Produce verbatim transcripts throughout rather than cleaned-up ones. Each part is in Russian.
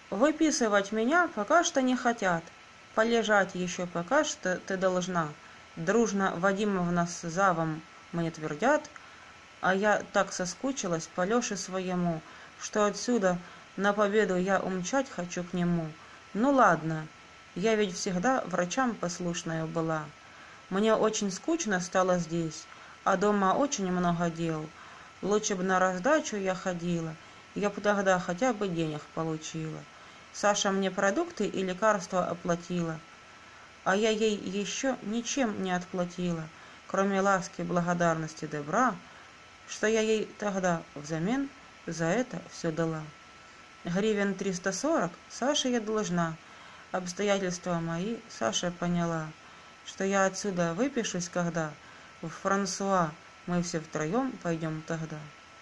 Выписывать меня пока что не хотят. Полежать еще пока что ты должна. Дружно Вадимовна с Завом мне твердят, а я так соскучилась по Леше своему, что отсюда на победу я умчать хочу к нему. Ну ладно, я ведь всегда врачам послушная была. Мне очень скучно стало здесь, а дома очень много дел. Лучше бы на раздачу я ходила, я бы тогда хотя бы денег получила. Саша мне продукты и лекарства оплатила, а я ей еще ничем не отплатила, кроме ласки, благодарности, добра, что я ей тогда взамен за это все дала. Гривен триста сорок Саше я должна. Обстоятельства мои Саша поняла, что я отсюда выпишусь, когда в Франсуа мы все втроем пойдем тогда.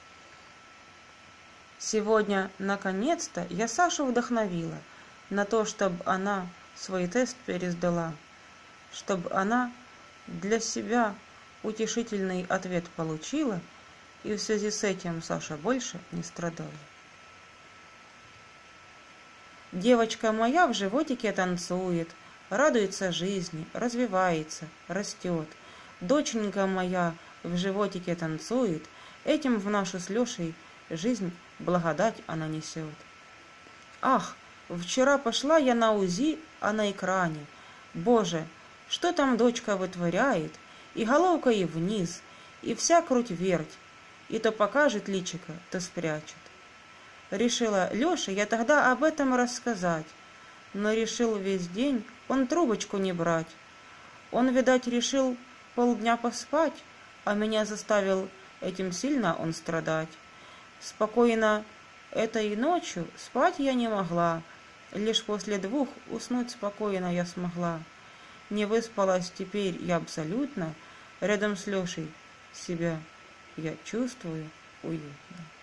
Сегодня, наконец-то, я Сашу вдохновила на то, чтобы она свой тест пересдала, чтобы она для себя утешительный ответ получила, и в связи с этим Саша больше не страдала. Девочка моя в животике танцует, радуется жизни, развивается, растет. Доченька моя в животике танцует, этим в нашу с Лешей жизнь благодать она несет. Ах, вчера пошла я на УЗИ, а на экране. Боже, что там дочка вытворяет, и головкой вниз, и вся круть верть, и то покажет личико, то спрячет. Решила Леше я тогда об этом рассказать, но решил весь день он трубочку не брать. Он, видать, решил полдня поспать, а меня заставил этим сильно он страдать. Спокойно этой ночью спать я не могла, лишь после двух уснуть спокойно я смогла. Не выспалась теперь я абсолютно, рядом с Лешей себя я чувствую уютно.